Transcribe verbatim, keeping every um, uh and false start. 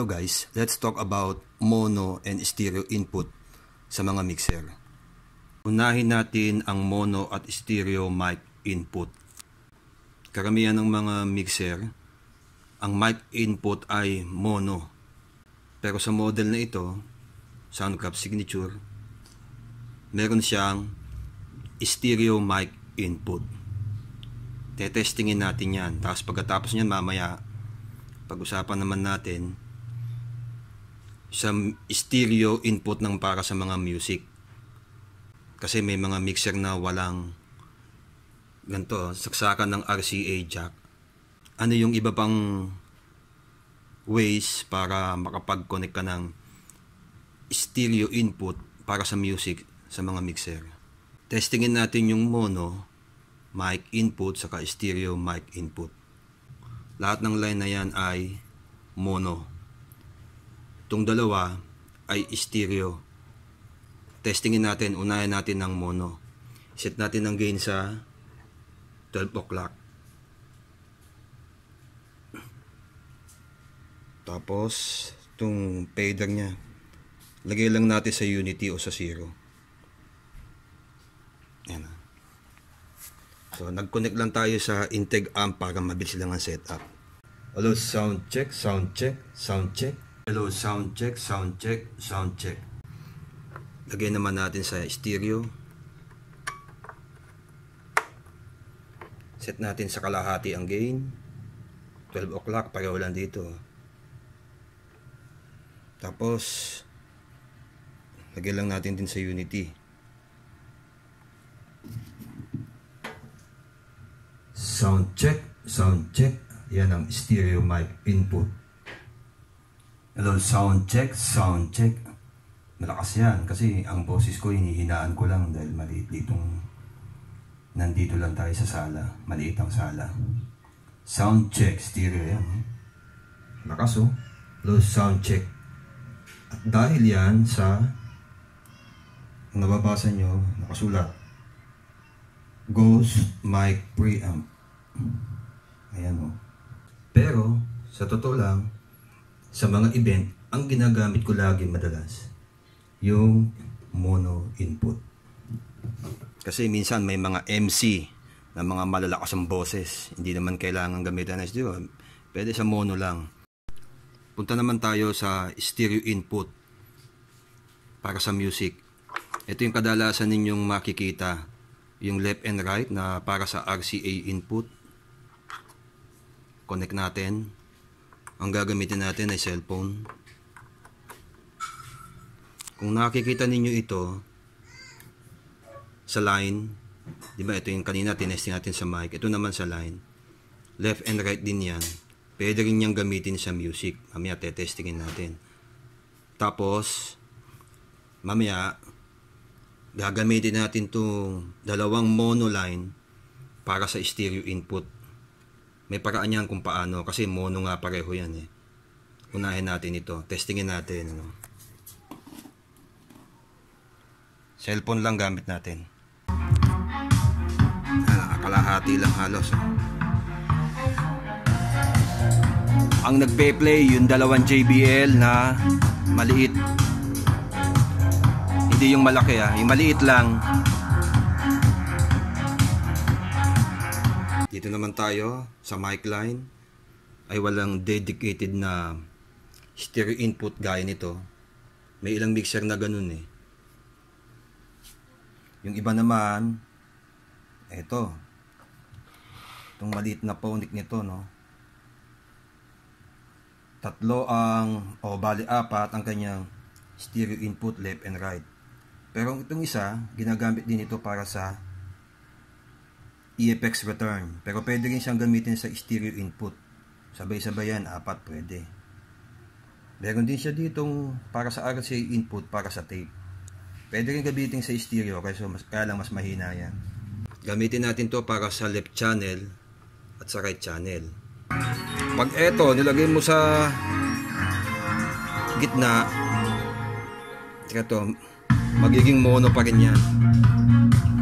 guys, let's talk about mono and stereo input sa mga mixer. Unahin natin ang mono at stereo mic input. Karamihan ng mga mixer, ang mic input ay mono. Pero sa model na ito, Soundcraft Signature, meron siyang stereo mic input. Tetestingin natin yan. Tapos pagkatapos niyan mamaya, pag-usapan naman natin sa stereo input ng para sa mga music. Kasi may mga mixer na walang ganito, saksakan ng R C A jack. Ano yung iba pang ways para makapag-connect ka ng stereo input para sa music sa mga mixer? Testingin natin yung mono mic input saka stereo mic input. Lahat ng line na yan ay mono. Itong dalawa ay stereo. Testingin natin, unahin natin ng mono. Set natin ang gain sa twelve o'clock. Tapos, itong fader nya, lagay lang natin sa unity o sa zero. Yan. So, nag-connect lang tayo sa Integ amp para mabilis lang ang setup. Hello, sound check, sound check, sound check. Hello, sound check, sound check, sound check. Lagay naman natin sa stereo. Set natin sa kalahati ang gain. twelve o'clock, pareho lang dito. Tapos, lagay lang natin din sa unity. Sound check, sound check. Yan ang stereo mic input. Hello, sound check, sound check. Malakas yan kasi ang boses ko hinihinaan ko lang dahil maliit ditong nandito lang tayo sa sala. Maliit ang sala. Sound check, stereo yan. Lakas oh. Hello, sound check. At dahil yan sa nababasa nyo, nakasulat Ghost mic preamp. Ayan o. Pero, sa totoo lang, sa mga event, ang ginagamit ko lagi madalas, yung mono input. Kasi minsan may mga M C na mga malalakas ang boses. Hindi naman kailangan gamitan ng stereo. Pwede sa mono lang. Punta naman tayo sa stereo input para sa music. Ito yung kadalasan ninyong makikita. Yung left and right na para sa R C A input. Connect natin. Ang gagamitin natin ay cellphone. Kung nakikita ninyo ito sa line, di ba ito yung kanina tinesting natin sa mic, ito naman sa line, left and right din yan. Pwede rin niyang gamitin sa music. Mamaya tetestingin natin. Tapos mamaya gagamitin natin itong dalawang mono line para sa stereo input. May paraan yan kung paano kasi mono nga pareho yan eh. Unahin natin ito. Testingin natin. Ano. Cellphone lang gamit natin. Ah, kalahati lang halos. Eh. Ang nagpe-play yung dalawang J B L na maliit. Hindi yung malaki ah. Yung maliit lang. Dito naman tayo sa mic line ay walang dedicated na stereo input gaya nito. May ilang mixer na ganun eh. Yung iba naman eto. Itong maliit na phonic nito no. Tatlo ang o bali apat ang kanyang stereo input left and right. Pero itong isa ginagamit din ito para sa E F X return. Pero pwede rin siyang gamitin sa stereo input. Sabay-sabay yan, apat pwede. Meron din siya ditong para sa R C A input, para sa tape. Pwede rin gamitin sa stereo, kaya, mas, kaya lang mas mahina yan. Gamitin natin to para sa left channel at sa right channel. Pag eto, nilagay mo sa gitna, ito, magiging mono pa rin yan.